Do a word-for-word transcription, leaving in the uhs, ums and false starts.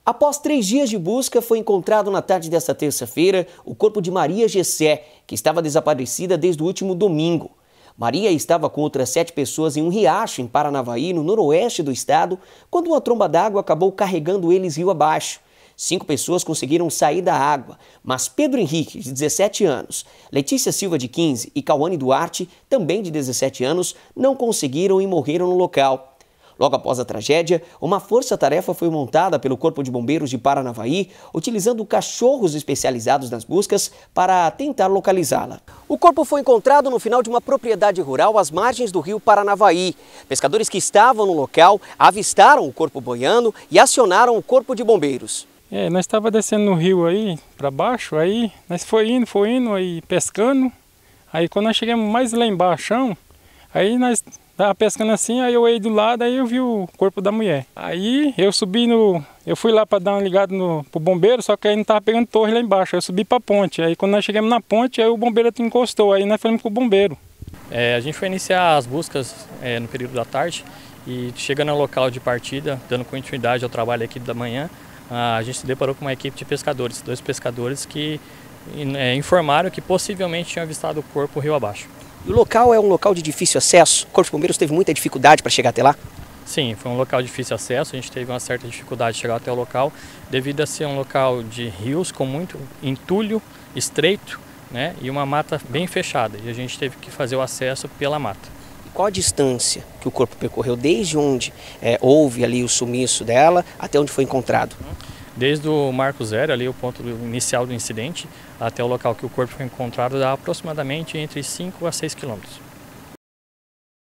Após três dias de busca, foi encontrado na tarde desta terça-feira o corpo de Maria Gessé, que estava desaparecida desde o último domingo. Maria estava com outras sete pessoas em um riacho em Paranavaí, no noroeste do estado, quando uma tromba d'água acabou carregando eles rio abaixo. Cinco pessoas conseguiram sair da água, mas Pedro Henrique, de dezessete anos, Letícia Silva, de quinze, e Cauane Duarte, também de dezessete anos, não conseguiram e morreram no local. Logo após a tragédia, uma força-tarefa foi montada pelo Corpo de Bombeiros de Paranavaí, utilizando cachorros especializados nas buscas para tentar localizá-la. O corpo foi encontrado no final de uma propriedade rural às margens do rio Paranavaí. Pescadores que estavam no local avistaram o corpo boiando e acionaram o Corpo de Bombeiros. É, nós estávamos descendo no rio aí, para baixo, aí nós foi indo, foi indo, aí pescando. Aí quando nós chegamos mais lá embaixo, aí nós estava pescando assim, aí eu olhei do lado, aí eu vi o corpo da mulher. Aí eu subi no... Eu fui lá para dar uma ligada no pro bombeiro, só que aí não estava pegando torre lá embaixo. Aí eu subi para a ponte. Aí quando nós chegamos na ponte, aí o bombeiro encostou. Aí nós fomos com o bombeiro. É, a gente foi iniciar as buscas é, no período da tarde e chegando ao local de partida, dando continuidade ao trabalho da equipe da manhã, a gente se deparou com uma equipe de pescadores, dois pescadores que é, informaram que possivelmente tinham avistado o corpo rio abaixo. O local é um local de difícil acesso? O Corpo de Bombeiros teve muita dificuldade para chegar até lá? Sim, foi um local de difícil acesso, a gente teve uma certa dificuldade de chegar até o local, devido a ser um local de rios com muito entulho, estreito, né, e uma mata bem fechada, e a gente teve que fazer o acesso pela mata. E qual a distância que o corpo percorreu desde onde é, houve ali o sumiço dela até onde foi encontrado? Desde o marco zero, ali o ponto inicial do incidente, até o local que o corpo foi encontrado, dá aproximadamente entre cinco a seis quilômetros.